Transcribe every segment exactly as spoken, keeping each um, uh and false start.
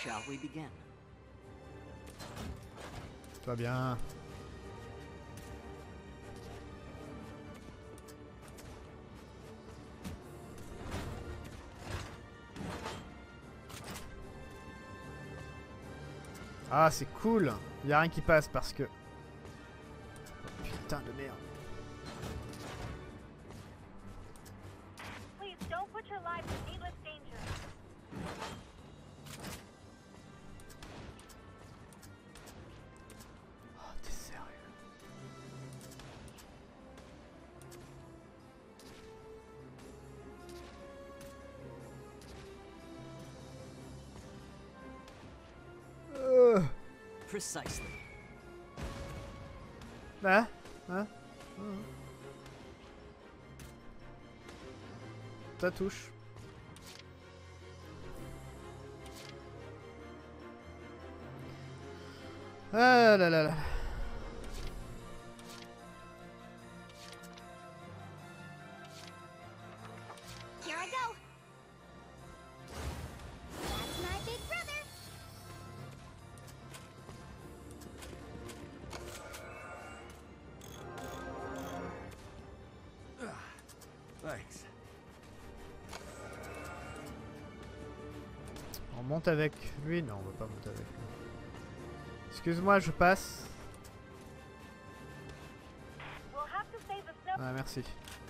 Shall we begin? Tout va bien. Ah, c'est cool. Il n'y a rien qui passe parce que... Oh, putain de merde. Please don't put your lives in needless danger. Oh, t'es sérieux? Euh... Precisely. Hein? Hein? Hein? Ça touche. Ah là là là. Here I go. That's my big brother. Thanks. On monte avec lui? Non, on va pas monter avec lui. Excuse-moi, je passe. We'll have to save the snow. Ah, merci.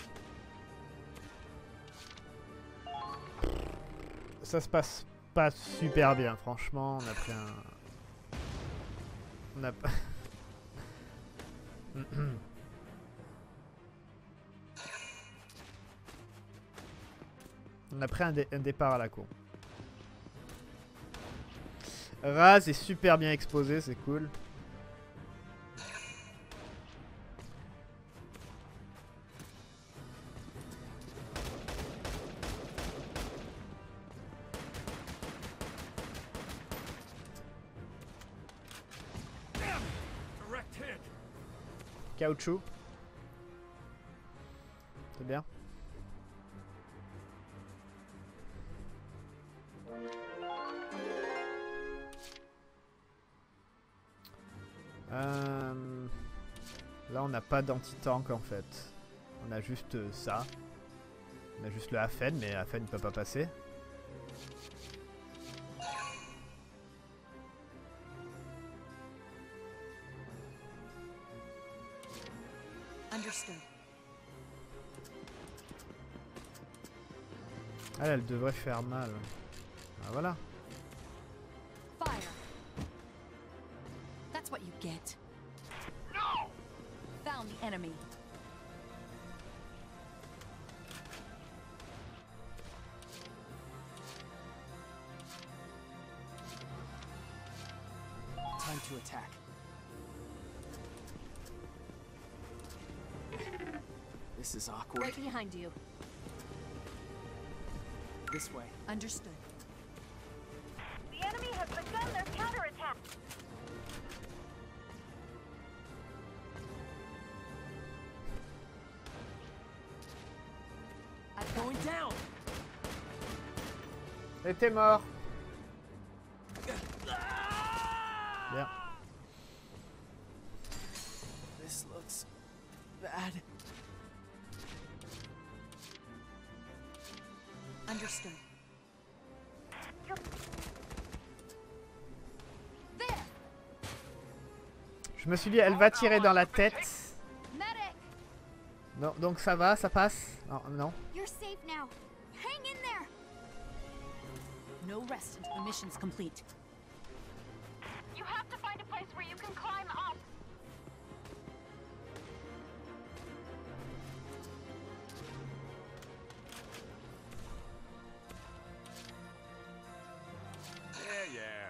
Ça se passe pas super bien, franchement. On a pris un... On a pas... On a pris un, dé un départ à la con. Raz est super bien exposé, c'est cool. Caoutchouc. C'est bien. Euh... Là on n'a pas d'anti-tank en fait. On a juste euh, ça. On a juste le Hafen, mais Hafen ne peut pas passer. Understood. Ah, elle devrait faire mal. Ah, voilà. Fire. That's what you get. No! Found the enemy. Time to attack. This is awkward. Right behind you. This way. Understood. The enemy has begun their counterattack. I'm going down. Et t'es mort. Bien. This looks bad. Understood. There. Je me suis dit, elle va tirer dans la tête. Medic! Non, donc ça va, ça passe. Non, non. You're safe now. Hang in there. No rest until the mission's complete. You have to find a place where you can climb up. Yeah, yeah.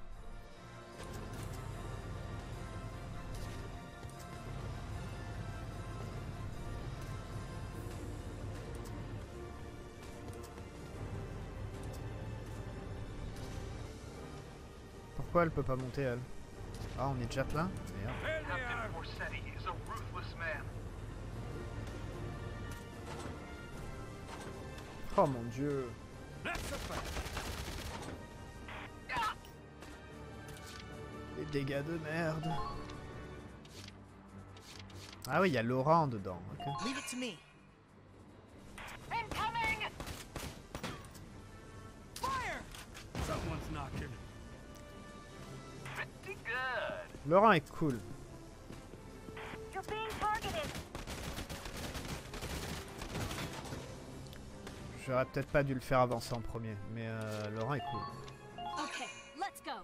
Pourquoi elle peut pas monter elle? Ah, on est déjà plein? Merde. There they are. Captain Forseti is a ruthless man. Oh mon dieu. That's a fact. dégâts de merde. Ah oui, il y a Laurent dedans. Ok. Leave it to me. Incoming! Fire! Someone's knocking. Pretty good. Laurent est cool. You're being targeted. J'aurais peut-être pas dû le faire avancer en premier, mais euh, Laurent est cool. Okay, let's go.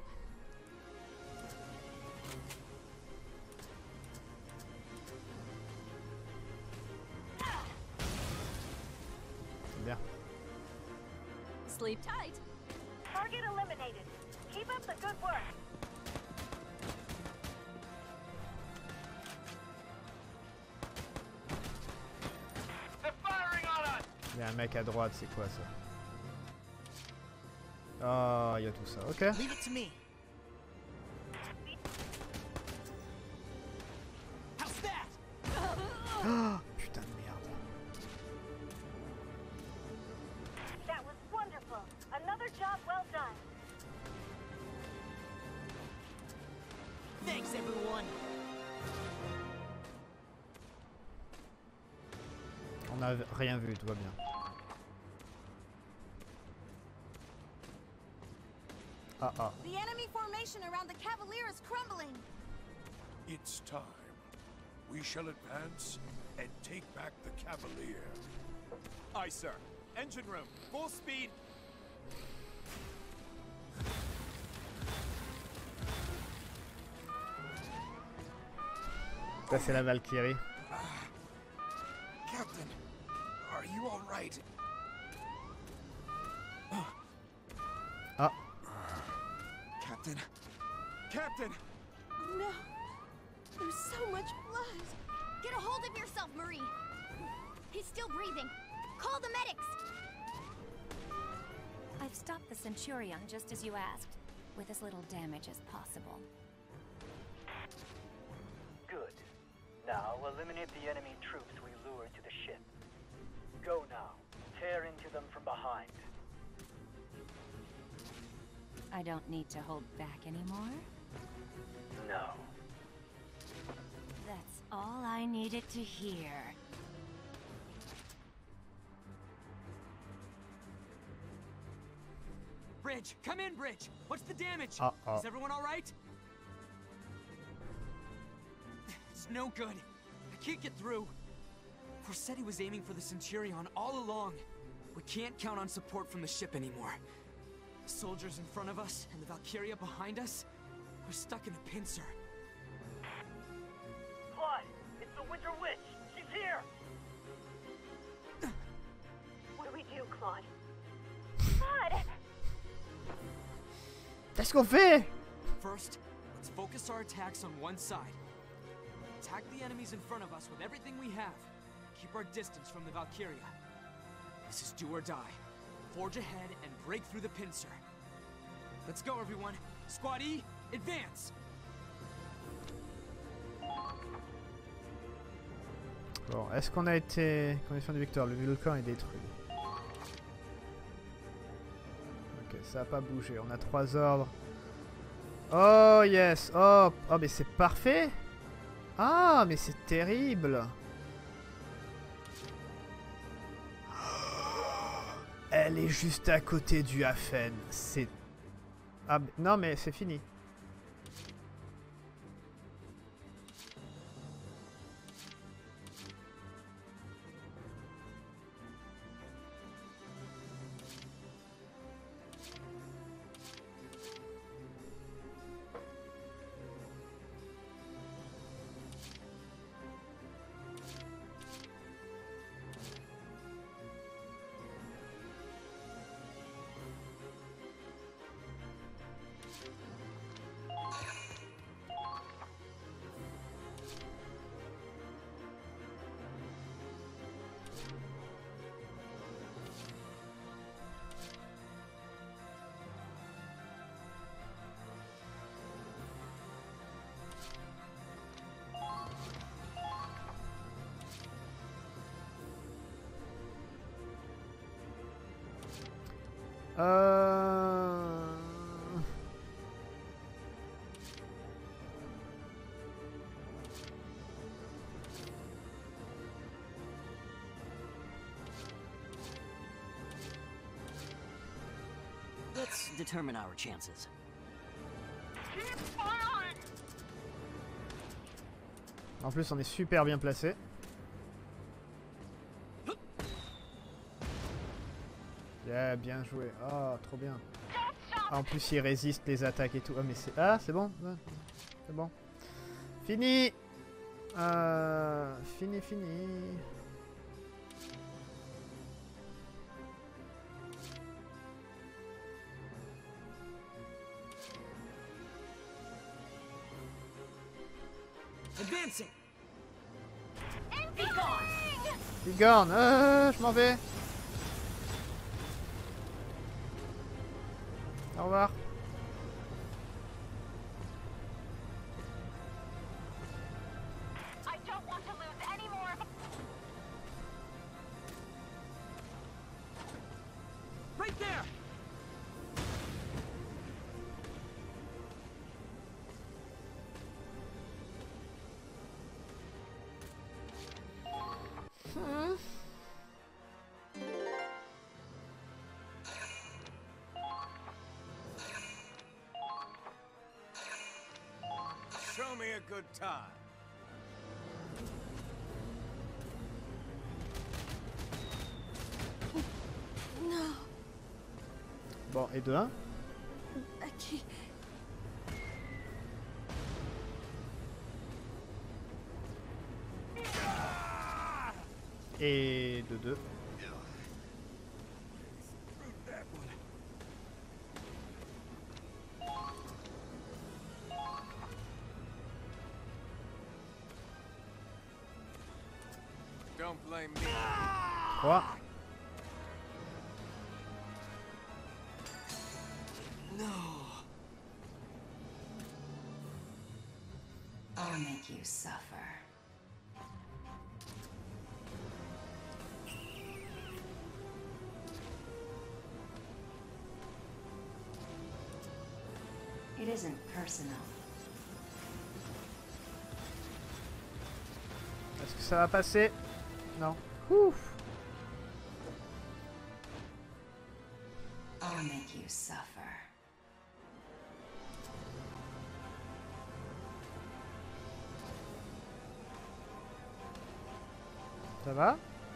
C'est bien. Sleep tight. Target eliminated. Keep up the good work. They're firing on us. Il y a un mec à droite, c'est quoi ça? Oh, il y a tout ça. Ok. Leave it to me. How's that? Oh, putain de merde. That was wonderful. Another job well done. Thanks, everyone. On n'a rien vu, tout va bien. Ah ah. The enemy formation around the Cavalier is crumbling. It's time. We shall advance and take back the Cavalier. Aye, sir. Engine room, full speed. Ça c'est la Valkyrie. Captain, are you all right? Ah. Captain. Captain! No. There's so much blood. Get a hold of yourself, Marie. He's still breathing. Call the medics. I've stopped the Centurion just as you asked, with as little damage as possible. Good. Now eliminate the enemy troops we lured to the ship. Go now. Tear into them from behind. I don't need to hold back anymore. No. That's all I needed to hear. Bridge, come in, Bridge. What's the damage? Uh oh. Is everyone all right? It's no good. I can't get through. Corsetti was aiming for the Centurion all along. We can't count on support from the ship anymore. The soldiers in front of us and the Valkyria behind us are stuck in a pincer. Claude, it's the Winter Witch. She's here. What do we do, Claude? Claude! Qu'est-ce qu'on fait? First, let's focus our attacks on one side. Attack the enemies in front of us with everything we have. Keep our distance from the Valkyria. This is do or die. Forge ahead and break through the pincer. Let's go, everyone. Squad E, advance! Bon, est-ce qu'on a été... Condition de victoire, le volcan est détruit. Ok, ça a pas bougé, on a trois ordres. Oh yes, oh, oh mais c'est parfait. Ah, mais c'est terrible. Elle est juste à côté du Hafen. C'est... Ah, non mais c'est fini. Euh... Let's determine our chances. Keep firing! En plus, on est super bien placé. Yeah, bien joué. Ah, trop bien. Ah, en plus, il résiste les attaques et tout. Ah, mais c'est... Ah, c'est bon. Ouais. C'est bon. Fini. Euh... Fini, fini. Advancing. Bigorne, euh, je m'en vais. Au revoir. I don't want to lose any more of... Right there. Show me a good time. No. Bon, et de un. Becky. Et de deux. Don't blame me. trois. No. I'll make you suffer. It isn't personal. Est-ce que ça va passer? Non. Ouf. I'll make you suffer. Ça va?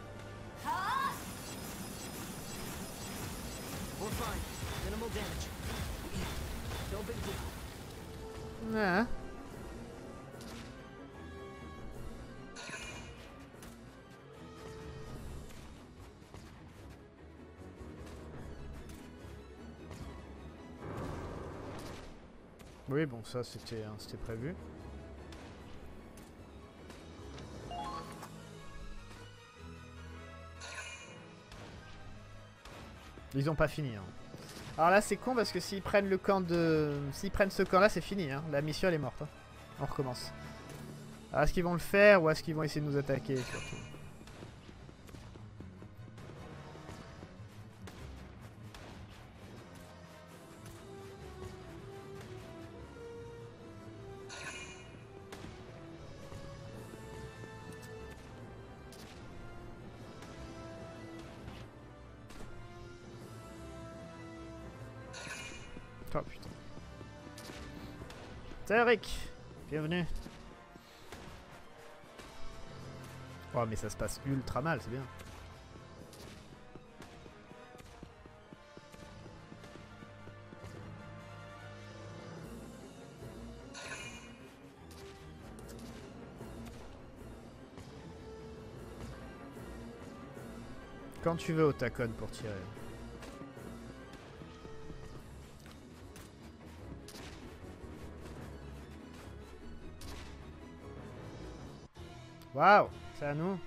We're fine. Minimal damage. No big deal. Ouais. Oui, bon, ça c'était hein, c'était prévu. Ils ont pas fini. Hein. Alors là, c'est con parce que s'ils prennent le camp de, s'ils prennent ce camp-là, c'est fini. Hein. La mission elle est morte. Hein. On recommence. Alors est-ce qu'ils vont le faire ou est-ce qu'ils vont essayer de nous attaquer surtout? Oh putain. Salut Eric, bienvenue. Oh mais ça se passe ultra mal, c'est bien. Quand tu veux, Otakon pour tirer. Waouh, c'est à nous.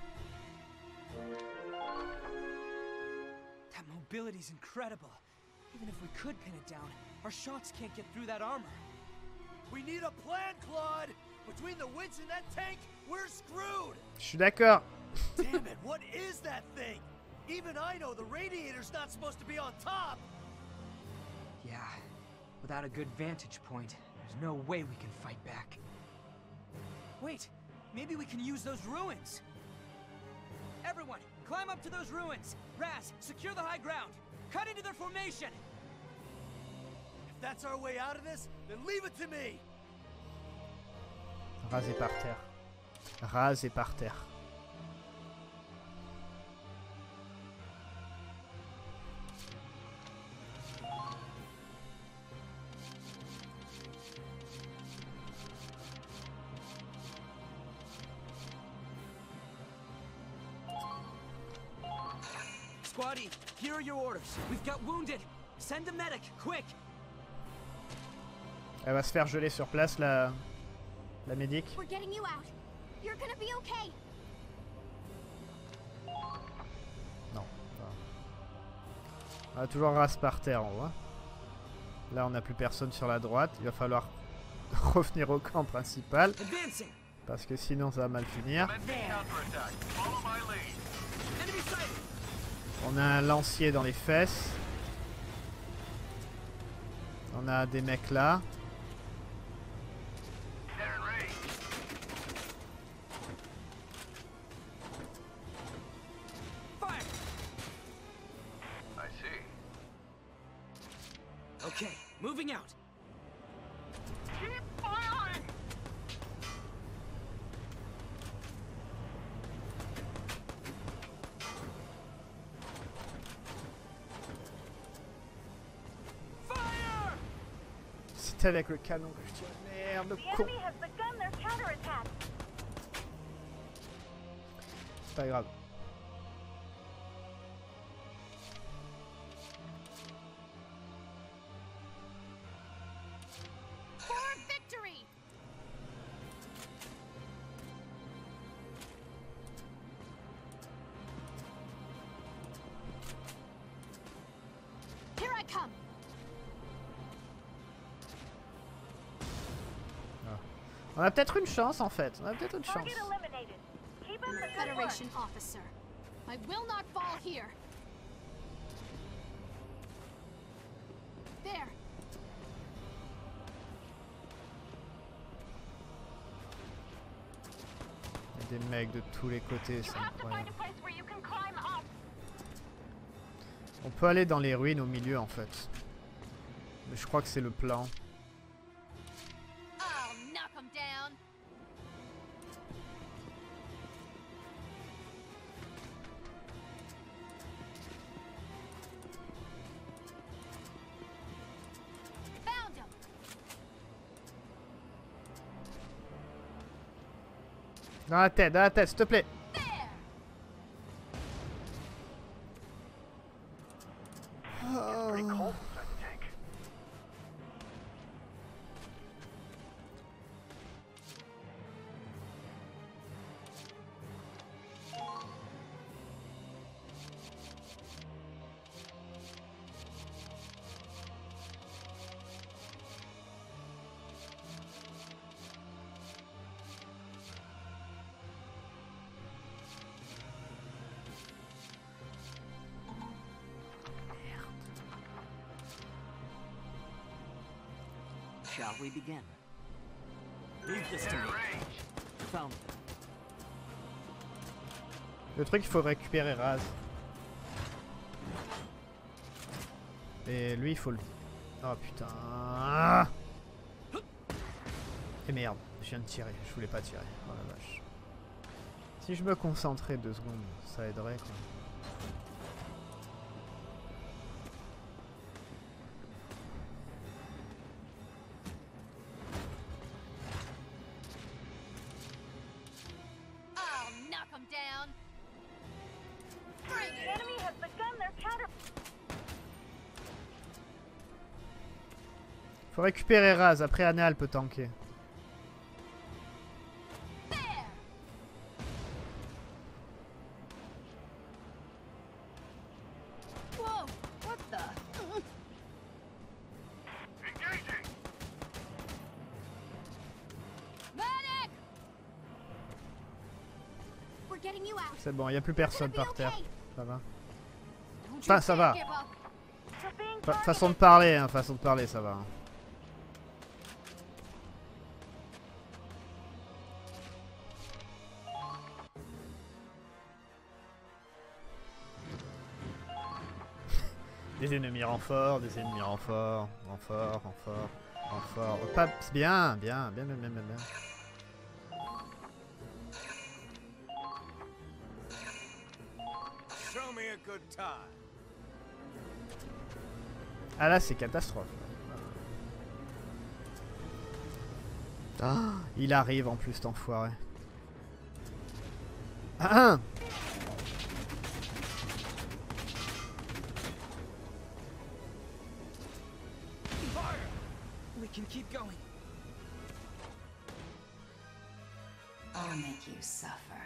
That mobility's incredible. Even if we could pin it down, our shots can't get through that armor. We need a plan, Claude! Between the winch and that tank, we're screwed! Je suis d'accord. Damn it, what is that thing? Even I know the radiator's not supposed to be on top! Yeah, without a good vantage point, there's no way we can fight back. Wait, maybe we can use those ruins. Everyone, climb up to those ruins. Raz, secure the high ground. Cut into their formation. If that's our way out of this, then leave it to me. Rasé par terre. Rasé par terre. Squatty, here are your orders. We've got wounded. Send a medic, quick. Elle va se faire geler sur place, la, la médic. We're getting you out. You're gonna be okay. Non. On a toujours race par terre en haut. Hein. Là, on n'a plus personne sur la droite. Il va falloir revenir au camp principal. Parce que sinon, ça va mal finir. On a un lancier dans les fesses. On a des mecs là. Okay, moving out. Keep firing! Fire! C'était avec le canon que je tire. Merde, The con. enemy has begun their counterattack. C'est pas grave. For victory! Here I come. On a peut-être une chance en fait. On a peut-être une chance. Target eliminated. Keep up the good work. Federation officer. I will not fall here. There. Il y a des mecs de tous les côtés, You c'est have to find incroyable. a place where you can climb up. On peut aller dans les ruines au milieu en fait. Mais je crois que c'est le plan. I'll knock 'em down. Found him. Dans la tête, dans la tête, s'il te plaît. There. Pretty cold inside the tank. Shall we begin? Leave this to me. Found them. Le truc, il faut récupérer Raz. Et lui, il faut le... Oh putain. Et merde, je viens de tirer. Je voulais pas tirer. Oh la vache. Si je me concentrais deux secondes, ça aiderait quoi. I'll knock 'em down. Bring The it. enemy has begun their counter. Faut récupérer Raz, après Anal peut tanker. There. Whoa! What the? Engaging! Medic! We're getting you out. C'est bon, il n'y a plus personne You're par gonna be terre. okay. Ça va. Don't Enfin, you ça dare va. give up. You're being Fa- targeted. façon de parler, hein, façon de parler, ça va. hein. Des ennemis renforts, des ennemis renforts, renforts, renforts, renforts. Oh, pas bien, bien, bien, bien, bien, bien, bien. Show me a good time. Ah là, c'est catastrophe. Ah, il arrive en plus, cet enfoiré. Ah, We can keep going. I'll make you suffer.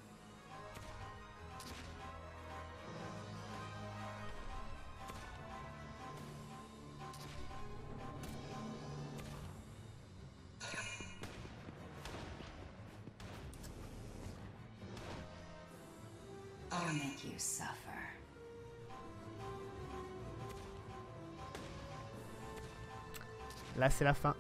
I'll make you suffer. là, c'est la fin.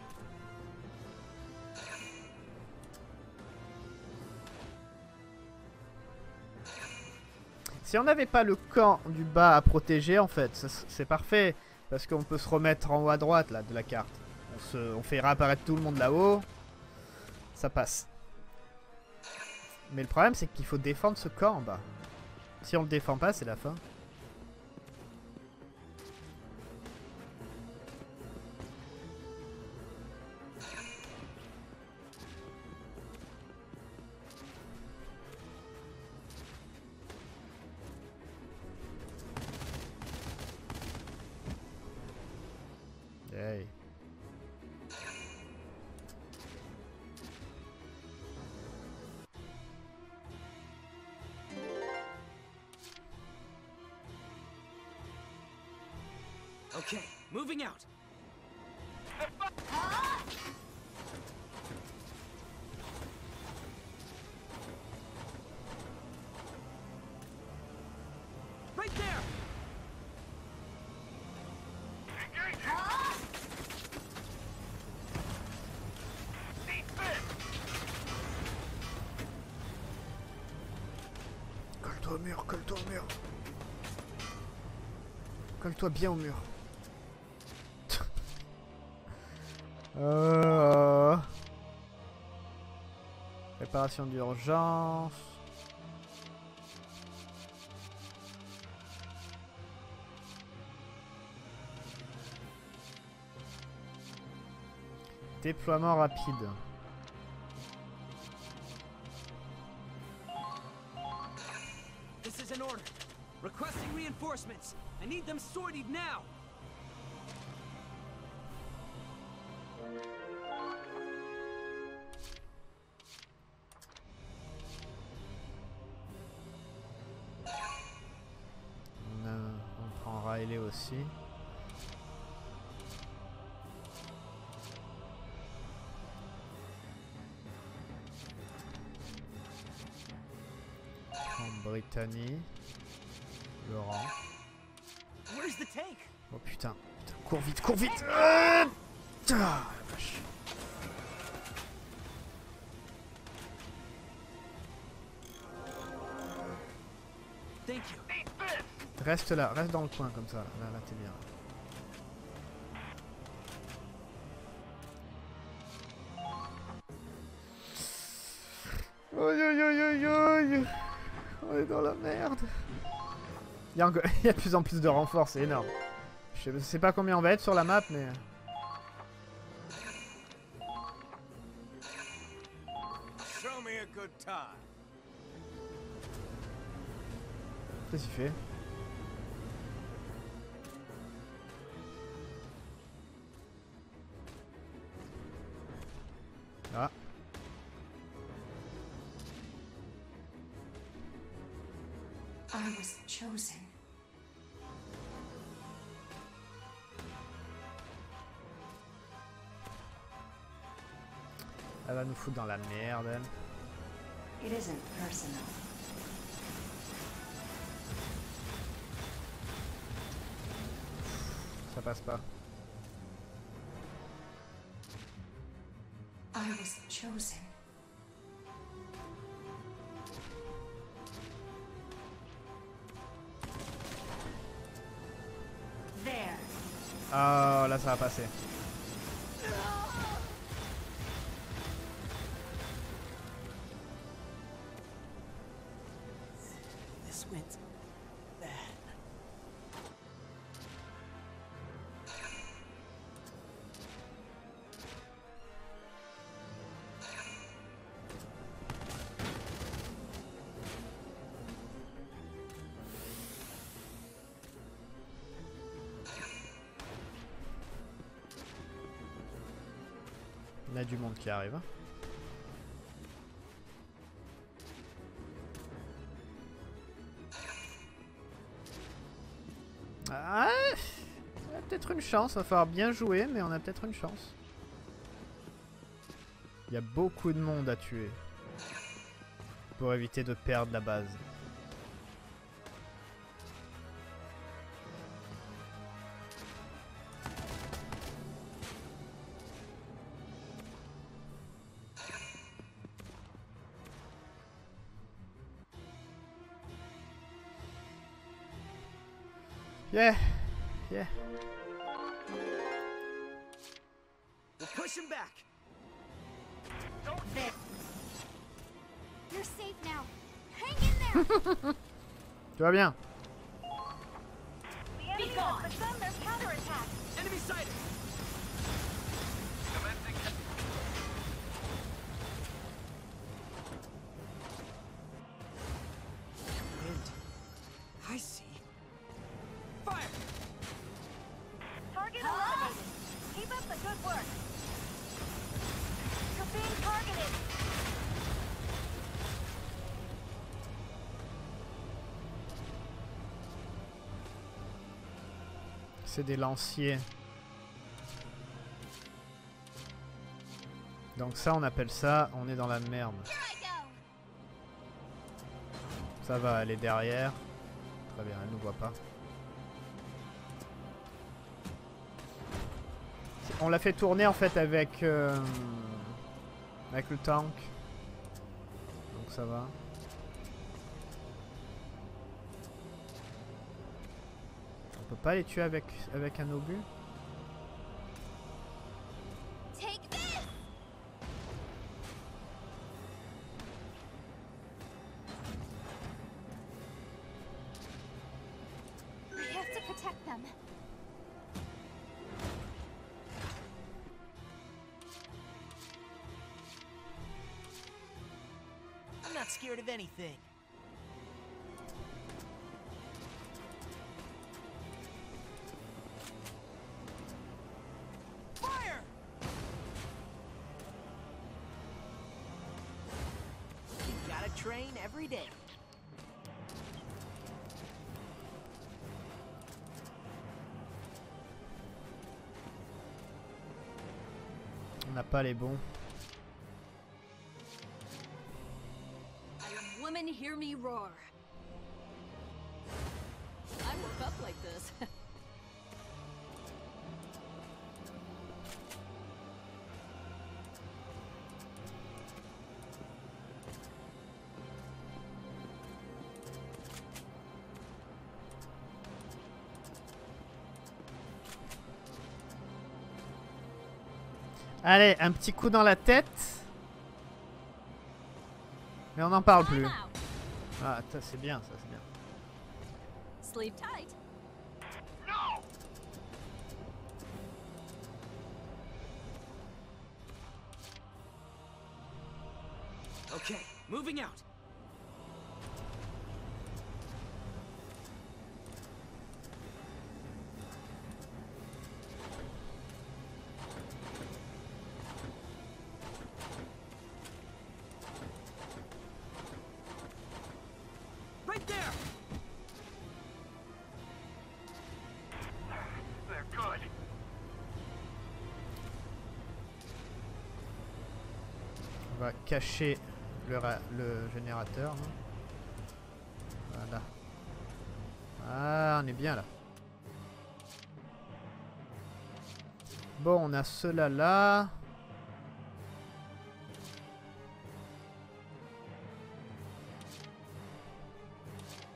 Si on n'avait pas le camp du bas à protéger, en fait, c'est parfait. Parce qu'on peut se remettre en haut à droite, là, de la carte. On, se, on fait réapparaître tout le monde là-haut. Ça passe. Mais le problème, c'est qu'il faut défendre ce camp en bas. Si on le défend pas, c'est la fin. Hey. Okay, moving out. Right there. Colle-toi au mur, colle-toi au mur. Colle-toi bien au mur. euh... Réparation d'urgence. Déploiement rapide. This is an order. Requesting reinforcements. I need them sorted now. On, a, on prend Riley aussi. En Britannie. Laurent. Where's the tank? Oh putain, putain, cours vite, cours vite. Ah, ah, vache. Thank you. Reste là, reste dans le coin comme ça. Là, là, t'es bien. Aïe aïe aïe aïe aïe. On est dans la merde. Il y a, encore... Il y a de plus en plus de renforts, c'est énorme. Je sais pas combien on va être sur la map, mais... Show me a good time. Qu'est-ce qu'il fait? Ah. I was chosen. Elle va nous foutre dans la merde, elle. It isn't personal. Ça passe pas. I was chosen. là ça va passer. This went bad. On a du monde qui arrive. Ah, on a peut-être une chance, va falloir bien jouer, mais on a peut-être une chance. Il y a beaucoup de monde à tuer pour éviter de perdre la base. Yeah, yeah. We'll push him back. You're safe now. Hang in there. Tu vas bien? The enemy has begun their counterattack. Enemy sighted. Wind. I see. Fire! Target eliminated. Keep up the good work. You're being targeted. C'est des lanciers. Donc ça, on appelle ça, on est dans la merde. Ça va, elle est derrière. Très bien, elle nous voit pas. On l'a fait tourner en fait avec euh, avec le tank. Donc ça va. On peut pas les tuer avec avec un obus. Take this. I have to protect them. I'm not scared of anything. Fire! You gotta train every day. On n'a pas les bons. Women hear me roar. I woke up like this. Allez, un petit coup dans la tête. Mais on n'en parle plus. Ah, ça c'est bien, ça c'est bien. Sleep tight. Okay, moving out. Right there. They're good. On va cacher le, ra le générateur. Hein. Voilà. Ah, on est bien là. Bon, on a ceux-là là.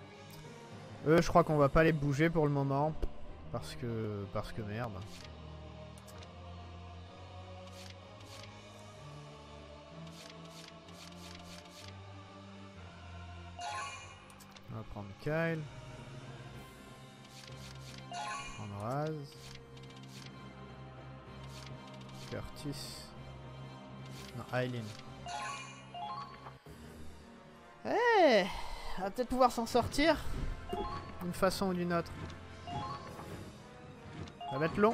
Eux, je crois qu'on va pas les bouger pour le moment. Parce que... Parce que merde. Kyle. Prendre Raz. Curtis. Non, Aileen. Eh hey, on va peut-être pouvoir s'en sortir d'une façon ou d'une autre. Ça va être long.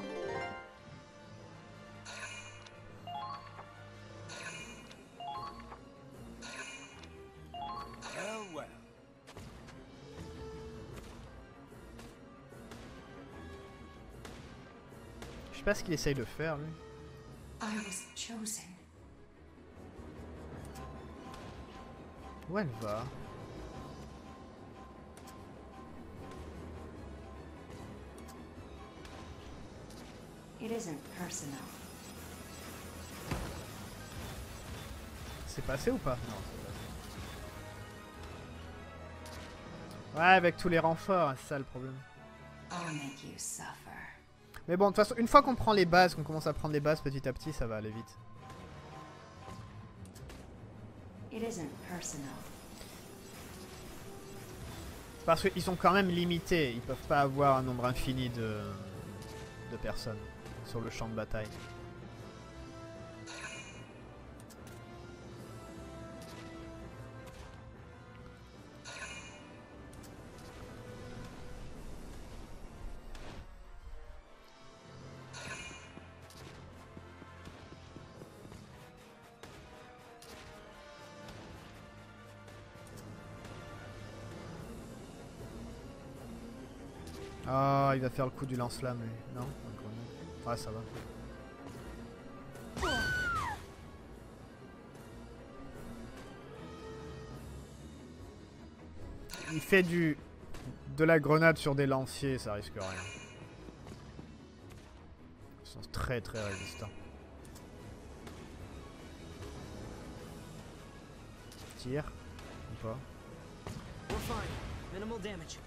Je sais pas ce qu'il essaye de faire lui. I was chosen. Où elle va? It isn't personal. C'est passé ou pas? Non, c'est passé. Ouais, avec tous les renforts, c'est ça le problème. I'll make you suffer. Mais bon, de toute façon, une fois qu'on prend les bases, qu'on commence à prendre les bases petit à petit, ça va aller vite. It isn't personal. Parce qu'ils sont quand même limités, ils peuvent pas avoir un nombre infini de, de personnes sur le champ de bataille. Ah, oh, il va faire le coup du lance-flamme lui. Non? Ouais, ça va. Il fait du... de la grenade sur des lanciers, ça risque rien. Ils sont très très résistants. Tire. Ou pas. We're fine. Minimal damage.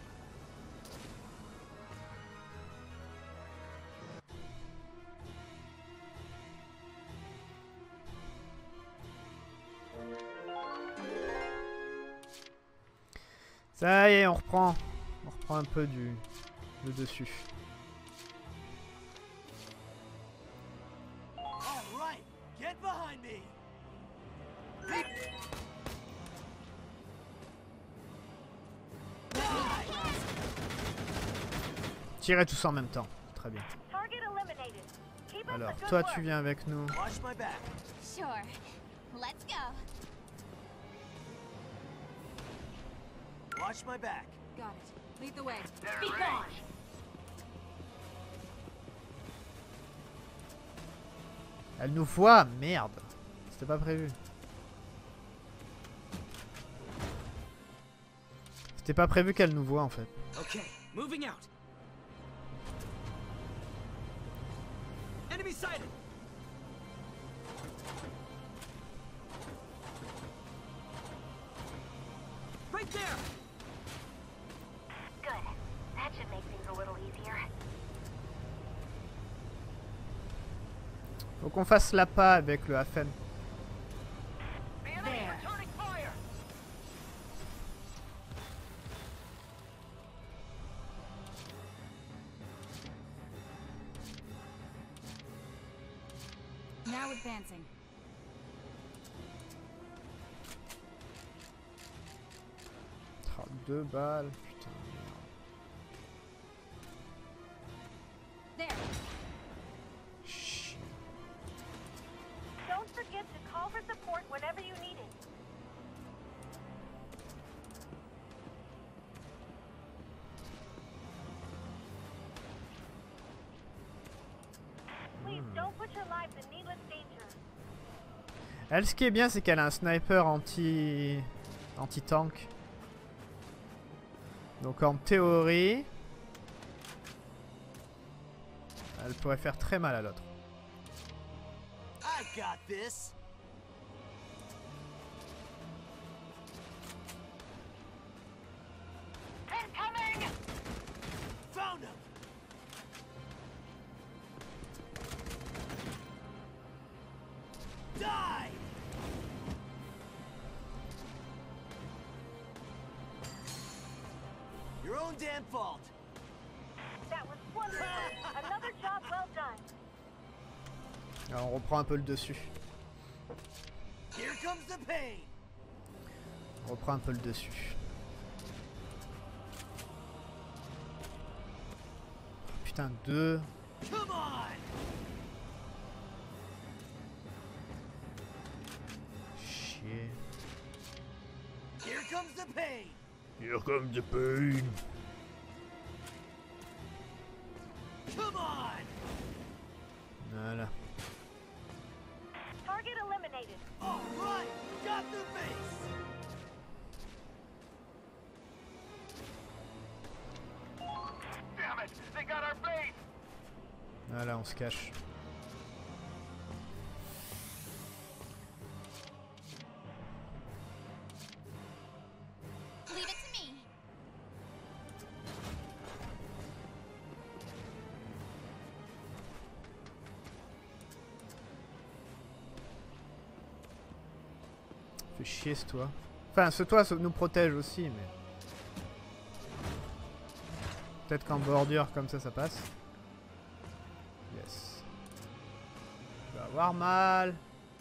Ça y est, on reprend. On reprend un peu du le dessus. All right, get behind me. Tirez tous en même temps. Très bien. Target eliminated. Keep up Alors, the good toi work. tu viens avec nous. Watch my back. Sure. Let's go. Watch my back. Got it. Lead the way. Be gone. Elle nous voit, merde. C'était pas prévu. C'était pas prévu qu'elle nous voit en fait. Okay, moving out. Enemy sighted. Right there. Good. That should make things a little easier. Faut qu'on fasse l'appât avec le Hafen. The enemy is returning fire. Now advancing. Oh, deux balles, putain. There. Chut. Don't forget to call for support whenever you need it. Please don't put your lives in needless danger. Elle, ce qui est bien, c'est qu'elle a un sniper anti... anti-tank. Donc en théorie... elle pourrait faire très mal à l'autre. I got this. Incoming! Found him. Die. damn fault. That was wonderful. Another job well done. Alors on reprend un peu le dessus. Here comes the pain. On reprend un peu le dessus. Putain, deux. Come on. Chier. Here comes the pain. Here comes the pain. Come on. Voilà. Target eliminated. All right, got the base. Damn it! They got our base! Voilà, on se cache. Leave it to me. Fais chier ce toit. Enfin, ce toit nous protège aussi, mais... Peut-être qu'en bordure comme ça, ça passe. Yes. Je vais avoir mal.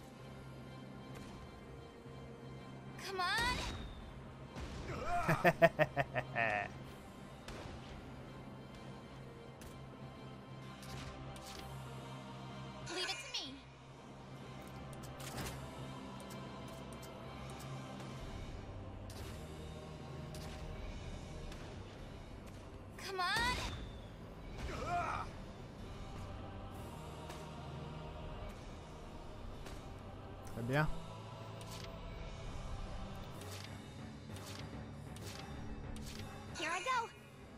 Come on. Leave it to me. Come on. Très bien. Here I go.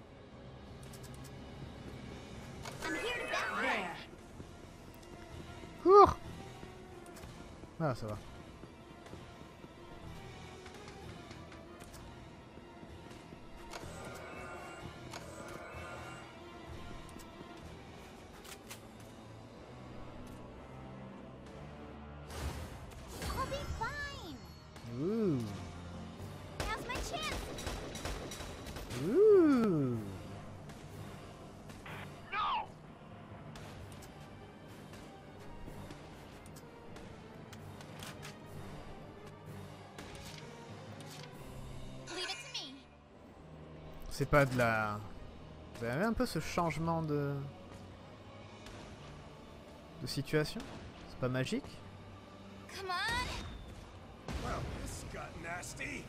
I'm here to balance. Ouh. Ah, ça va. I'll be fine. Ouh. Now's my chance. Ouh. No! Leave it to me. C'est pas de la... Vous avez un peu ce changement de... de situation? C'est pas magique? Come on. Well, this got nasty.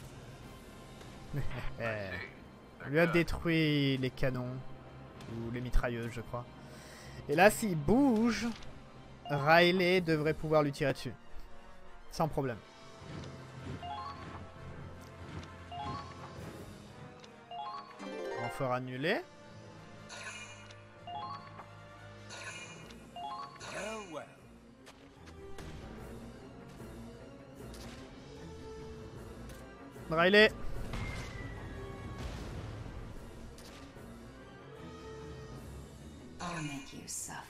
Eh. On lui a détruit les canons. Ou les mitrailleuses, je crois. Et là, s'il bouge, Riley devrait pouvoir lui tirer dessus. Sans problème. Renfort annulé. Well, well. Riley. I'll make you suffer.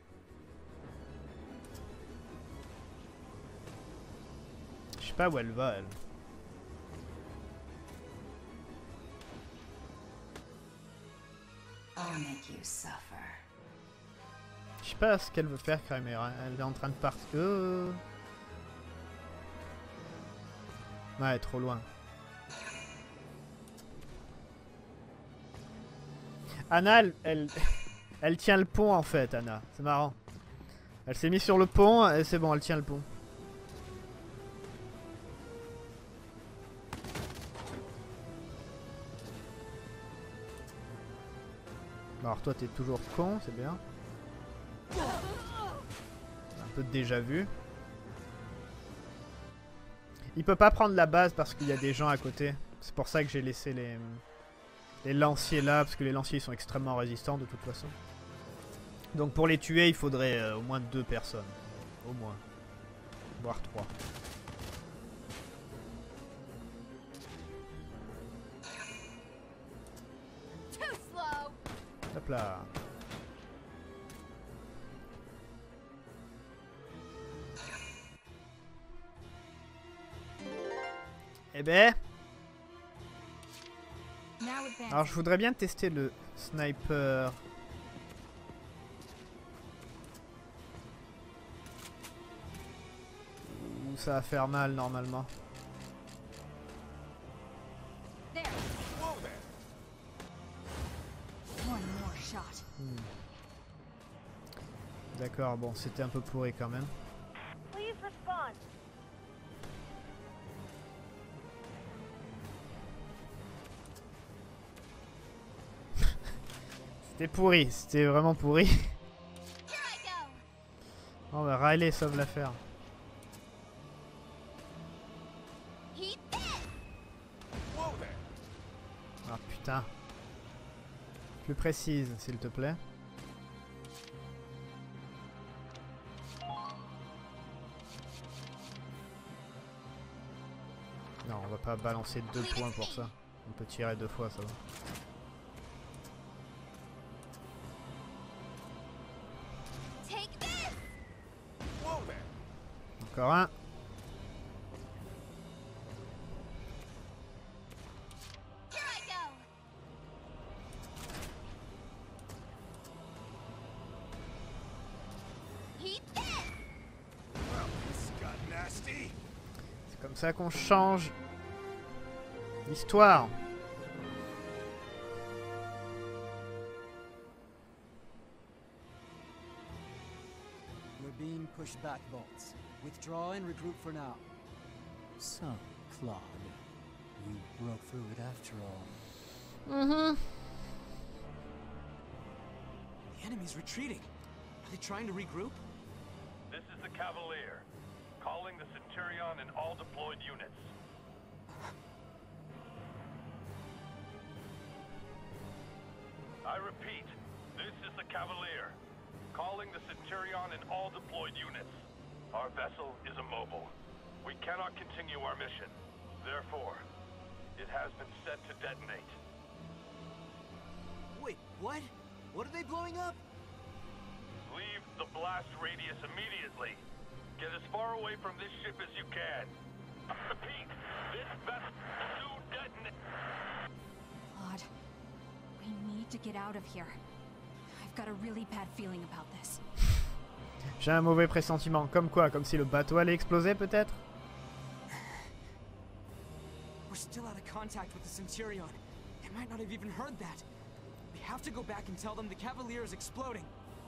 Je sais pas où elle va, elle. I'll make you suffer. Je sais pas ce qu'elle veut faire, Chimera. Elle est en train de partir. Euh... Ouais, trop loin. Anna, elle, elle, elle tient le pont en fait, Anna. C'est marrant. Elle s'est mise sur le pont et c'est bon, elle tient le pont. Alors toi, t'es toujours con, c'est bien. Un peu de déjà vu. Il peut pas prendre la base parce qu'il y a des gens à côté. C'est pour ça que j'ai laissé les, les lanciers là, parce que les lanciers sont extrêmement résistants de toute façon. Donc pour les tuer, il faudrait euh, au moins deux personnes. Au moins. Voire trois. Too slow. Hop là. Eh ben. Now would Alors je voudrais bien tester le sniper. Ouh, ça va faire mal normalement. Hmm. D'accord, bon, c'était un peu pourri quand même. Please respond. C'était pourri, c'était vraiment pourri. Oh bah Riley sauve l'affaire. Ah putain. Plus précise, s'il te plaît. Non, on va pas balancer deux points pour ça. On peut tirer deux fois, ça va. Encore un. C'est comme ça qu'on change l'histoire. We're being pushed back, Bolts. Withdraw and regroup for now. So, Claude, you broke through it after all. Mm-hmm. The enemy's retreating. Are they trying to regroup? This is the Cavalier. Calling the Centurion and all deployed units. I repeat, this is the Cavalier. Calling the Centurion and all deployed units. Our vessel is immobile. We cannot continue our mission. Therefore, it has been set to detonate. Wait, what? What are they blowing up? Leave the blast radius immediately. Get as far away from this ship as you can. Repeat, this vessel to detonate. Claude, we need to get out of here. I've got a really bad feeling about this. J'ai un mauvais pressentiment. Comme quoi? Comme si le bateau allait exploser peut-être? We're still out of contact with the Centurion. They might not have even heard that. We have to go back and tell them the Cavalier is exploding.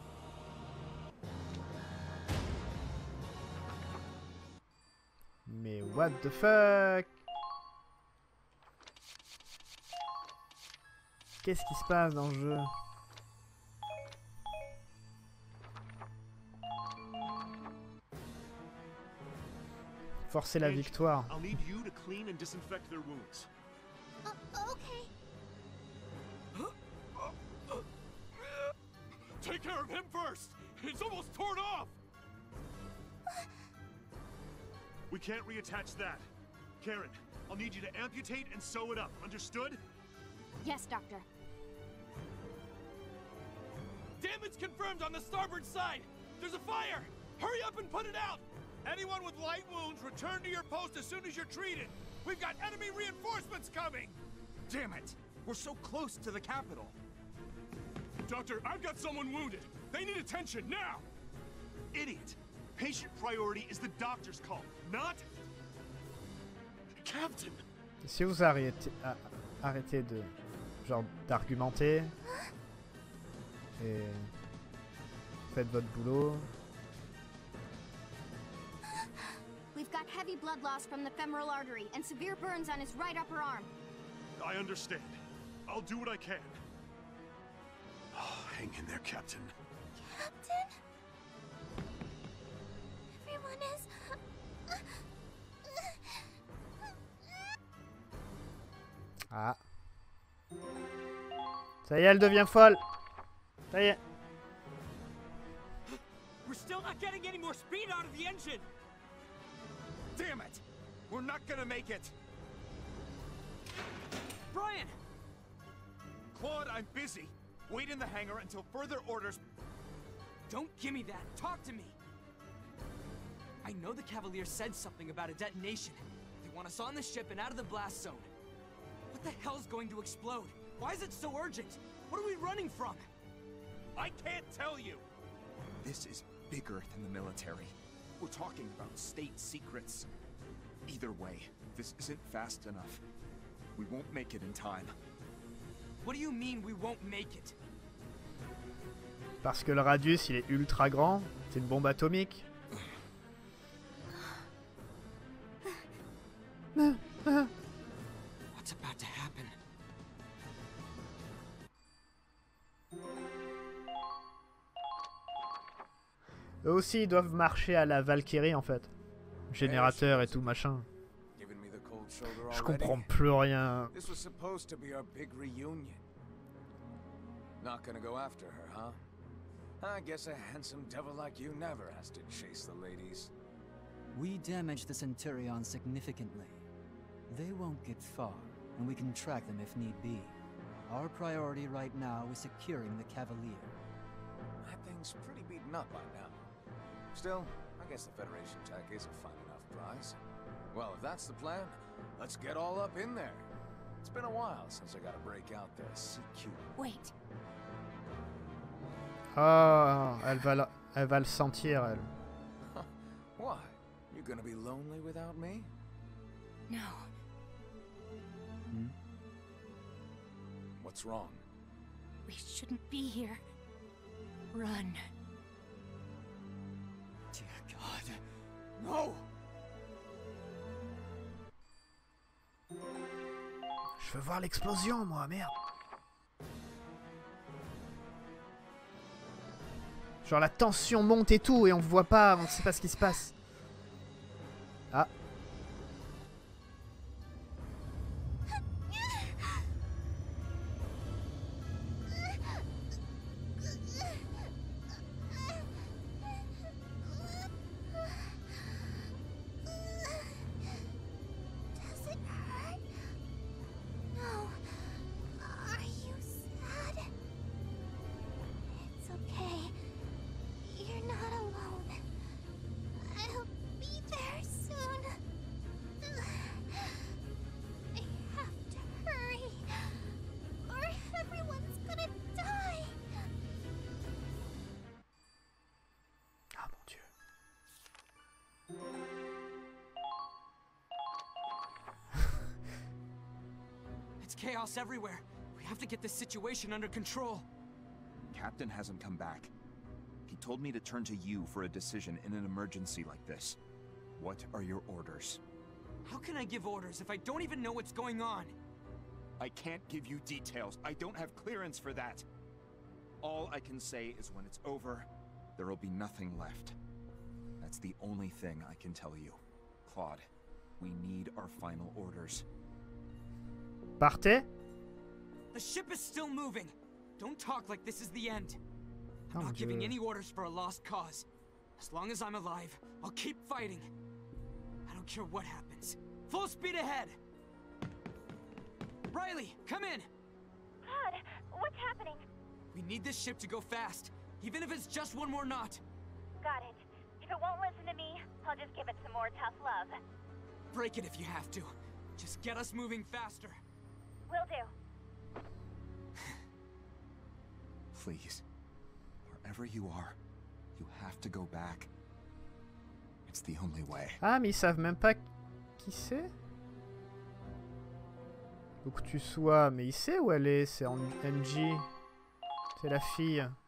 Mais what the fuck? Qu'est-ce qui se passe dans le jeu? Forcer la victoire. I'll need you to clean and disinfect their wounds. Uh, okay. Take care of him first! It's almost torn off! We can't reattach that. Karen, I'll need you to amputate and sew it up. Understood? Yes, Doctor. Damage confirmed on the starboard side! There's a fire! Hurry up and put it out! Anyone with light wounds, return to your post as soon as you're treated! We've got enemy reinforcements coming! Damn it! We're so close to the capital. Doctor, I've got someone wounded. They need attention now! Idiot! Patient priority is the doctor's call, not... Captain! Si vous arrêtez, ah, arrêtez de... genre d'argumenter... Et... faites votre boulot... We've got heavy blood loss from the femoral artery and severe burns on his right upper arm. I understand. I'll do what I can. Oh, hang in there, Captain. Captain? Everyone is... Ah. Ça y est, elle devient folle. Ça y est. We're still not getting any more speed out of the engine! Damn it! We're not gonna make it! Brian! Claude, I'm busy. Wait in the hangar until further orders... Don't give me that. Talk to me. I know the Cavalier said something about a detonation. They want us on the ship and out of the blast zone. What the hell's going to explode? Why is it so urgent? What are we running from? I can't tell you. This is bigger than the military. We're talking about state secrets. Either way, this isn't fast enough. We won't make it in time. What do you mean we won't make it? Parce que le radius il est ultra grand, c'est une bombe atomique. What's about to happen? Eux aussi ils doivent marcher à la Valkyrie en fait. Générateur et tout machin. Je comprends plus rien. This was supposed to be our big reunion. Not gonna go after her, huh? I guess a handsome devil like you never has to chase the ladies. We damaged the Centurion significantly. They won't get far, and we can track them if need be. Our priority right now is securing the Cavalier. That thing's pretty beaten up by now. Still, I guess the Federation tech is a fine enough prize. Well, if that's the plan, let's get all up in there. It's been a while since I got to break out the C Q. Wait. Ah, elle va, la... elle va le sentir, elle. Why? You gonna be lonely without me? No. Hmm? What's wrong? We shouldn't be here. Run. Dear God. No! Je veux voir l'explosion, moi, merde. Genre la tension monte et tout, et on voit pas, on sait pas ce qui se passe. Ah. Chaos everywhere. We have to get this situation under control. Captain hasn't come back. He told me to turn to you for a decision in an emergency like this. What are your orders? How can I give orders if I don't even know what's going on? I can't give you details. I don't have clearance for that. All I can say is when it's over, there will be nothing left. That's the only thing I can tell you. Claude, we need our final orders. Partez. The ship is still moving. Don't talk like this is the end. I'm Oh, not giving Dieu. any orders for a lost cause. As long as I'm alive, I'll keep fighting. I don't care what happens. Full speed ahead! Riley, come in! Claude, what's happening? We need this ship to go fast, even if it's just one more knot. Got it. If it won't listen to me, I'll just give it some more tough love. Break it if you have to. Just get us moving faster. Will do. Please, wherever you are, you have to go back. It's the only way. Ah, mais ils savent même pas qui c'est. Où que tu sois, mais il sait où elle est, c'est en M G. C'est la fille.